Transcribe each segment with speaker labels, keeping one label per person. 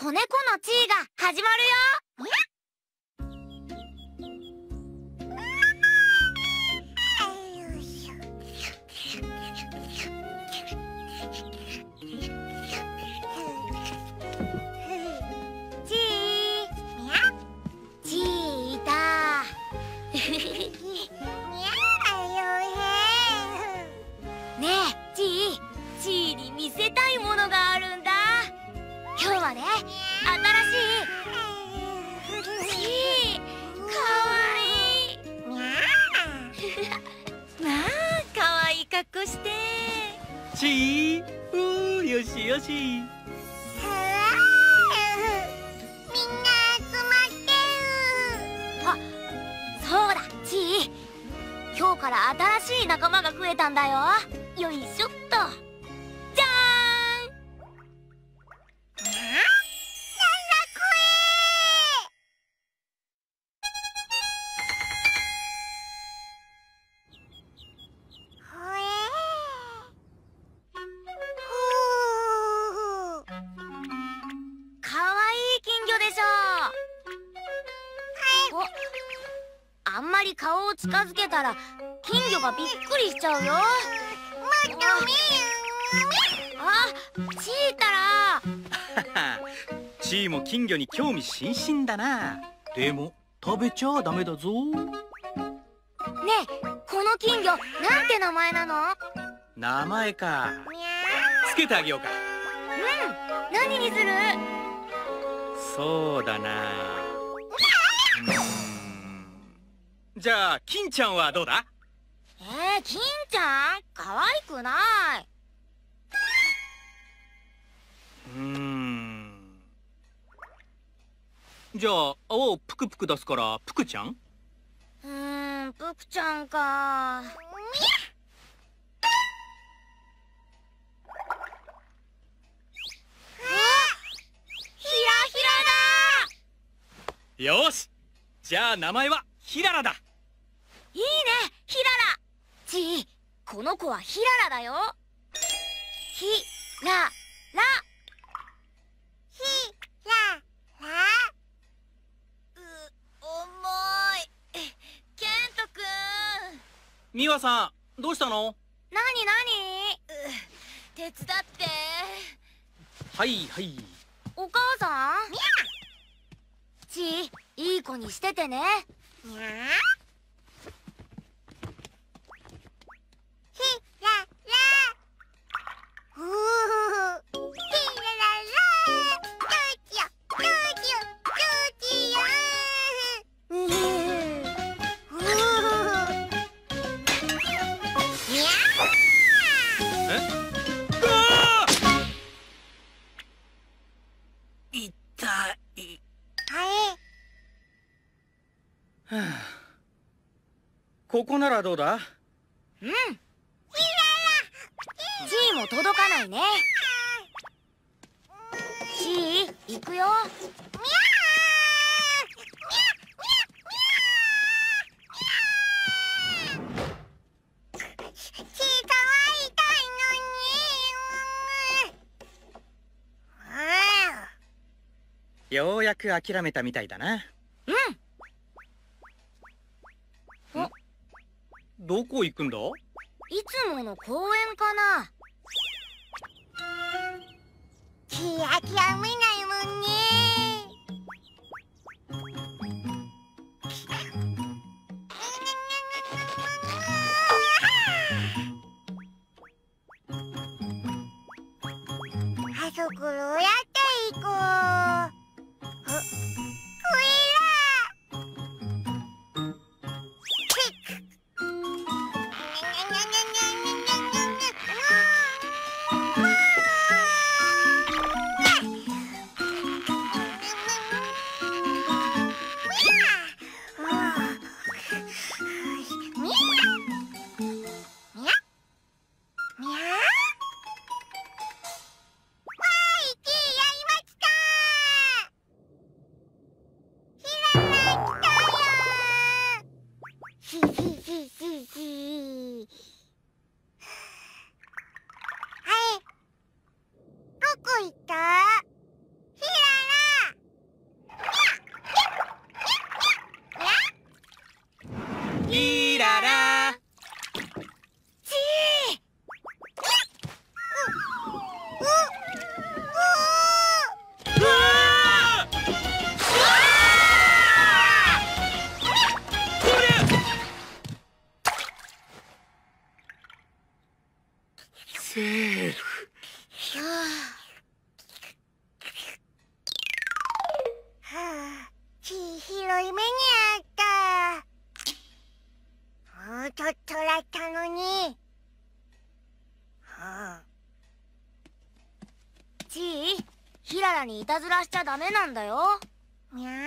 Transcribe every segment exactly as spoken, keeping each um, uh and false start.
Speaker 1: 子猫のチーが始まるよ。チーチーいた。ねえチー、チーに見せたいものがあるんだ。今日はね、新しいチー、かわいい。まあかわいい格好して。
Speaker 2: チー、うー、よしよし。
Speaker 1: みんな集まってる。あ、そうだチー、今日から新しい仲間が増えたんだよ。よいしょっと。じゃーん。なんだこれ。ほえ。かわいい金魚でしょ。お、あんまり顔を近づけたら金魚がびっくりしちゃうよ。もっと見あ、チータラ。
Speaker 2: チーも金魚に興味津々だな。でも食べちゃダメだぞ。
Speaker 1: ねえ、この金魚なんて名前なの？
Speaker 2: 名前か。つけてあげようか。
Speaker 1: うん、何にする？
Speaker 2: そうだな。じゃあ金ちゃんはどうだ？
Speaker 1: えー、金ちゃん可愛くない。
Speaker 2: うーん。じゃあ泡をプクプク出すからプクちゃん？
Speaker 1: うーん、プクちゃんか。
Speaker 2: よし、じゃあ名前はヒララだ。
Speaker 1: いいね、ヒララ。チー、この子はヒララだよ。ヒララ。ヒララ。う、重い。ケントくん。
Speaker 2: ミワさん、どうしたの？
Speaker 1: なになに？手伝って。
Speaker 2: はいはい。
Speaker 1: お母さん？チー、いい子にしててね。にゃー。ヒララ。ふう。ヒラララ。チューチュチューチュチューチュー。ふう。にゃー。
Speaker 2: え？うわー！痛い。はあ、ここならどうだ？
Speaker 1: うん。ヒララ。チーも届かないね。チー、行くよ。
Speaker 2: ようやく諦めたみたいだな。
Speaker 1: うん。
Speaker 2: どこ行くんだ？
Speaker 1: いつもの公園かな。諦めないもんね。あそこどうやって行こう。 目にあった。もうちょっとだったのに。はあ、
Speaker 3: ちい、ひららにいたずらしちゃダメなんだよ。
Speaker 1: にゃ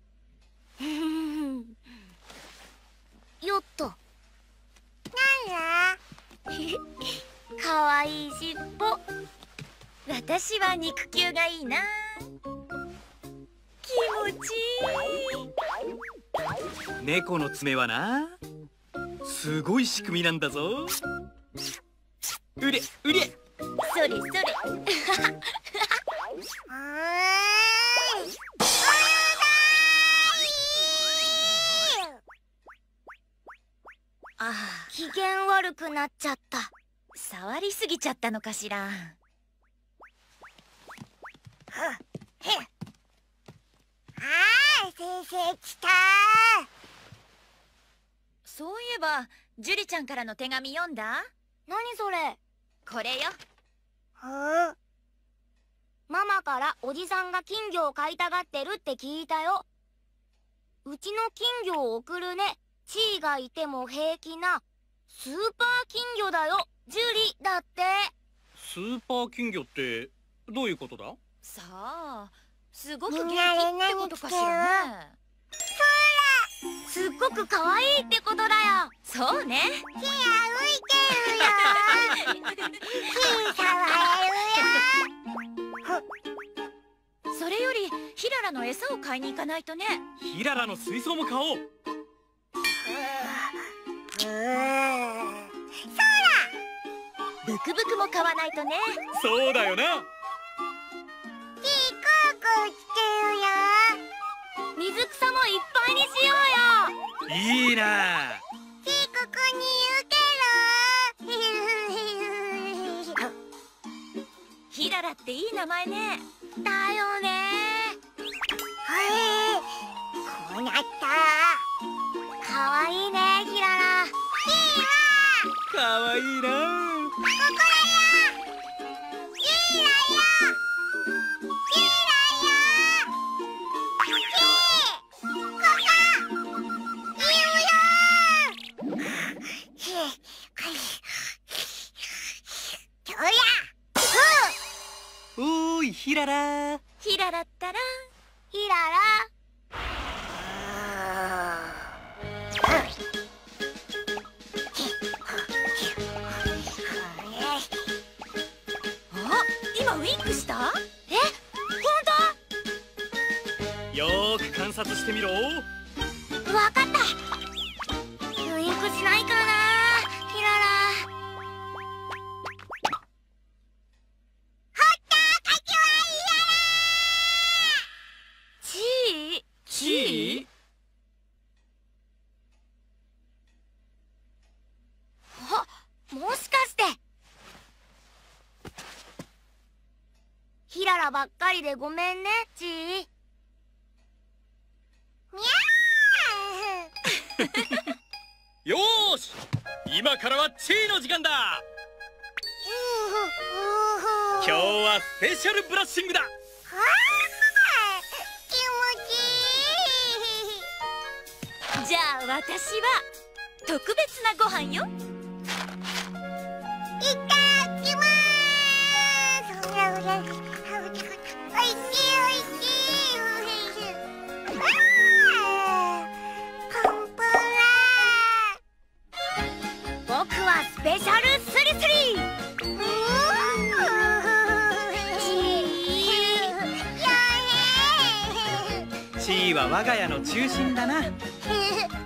Speaker 3: よっと。
Speaker 1: なんだ
Speaker 3: かわいいしっぽ。私は肉球がいいな。気持ちいい。
Speaker 2: 猫の爪はな、すごい仕組みなんだぞ。うれうれ。
Speaker 3: それそれ。
Speaker 1: あーい。
Speaker 3: ああ、機嫌悪くなっちゃった。触りすぎちゃったのかしら。
Speaker 1: ああ、先生来た。
Speaker 3: そういえば、ジュリちゃんからの手紙読んだ？何それ？これよ。
Speaker 1: はあ、
Speaker 3: ママからおじさんが金魚を飼いたがってるって聞いたよ。うちの金魚を送るね。チーがいても平気なスーパー金魚だよ。ジュリだって。
Speaker 2: スーパー金魚ってどういうことだ？
Speaker 3: さあ、すごく元気
Speaker 1: みんなで
Speaker 3: ってことかしらね。すっごく可愛いってことだよ。そうね。
Speaker 1: 木が浮いてるよ。木触れるよ。
Speaker 3: それよりヒララの餌を買いに行かないとね。
Speaker 2: ヒララの水槽も買おう。
Speaker 3: ブクブクも買わないとね。
Speaker 2: そうだよな。
Speaker 1: 木クークーしてるよ。
Speaker 3: 水草もいっぱいにしようよ。
Speaker 2: いいな。
Speaker 1: 木ここにいるけど。
Speaker 3: ヒララっていい名前ね。だよね。
Speaker 1: はい、こうなった。
Speaker 3: かわいいね、ヒララ。
Speaker 2: かわいいな。
Speaker 1: ここだよ。ヒーラよ。ヒーラよ。ヒー、ここ。いるよ。ヒー、どうや。
Speaker 2: おーいヒララ。
Speaker 3: ヒララったらヒララ。今ウインクした？え、本
Speaker 2: よーく観察してみろ。
Speaker 3: 当？わかった。ウインクしないかな、ヒララ。
Speaker 1: ほったかきは
Speaker 3: チー
Speaker 2: チー？
Speaker 3: あ、もしかしてヒララばっかりでごめんね、チー。
Speaker 1: みゃ
Speaker 2: よーし、今からはチーの時間だ。今日はスペシャルブラッシングだ。
Speaker 1: はあ、気持ちいい。
Speaker 3: じゃあ私は特別なご飯よ。
Speaker 1: いただきまーす。うらうら、おいしいおいしい。あー、ポンポン
Speaker 3: 僕はスペシャルスリスリ。
Speaker 1: ー。うー
Speaker 2: チーは我が家の中心だな。
Speaker 1: ん。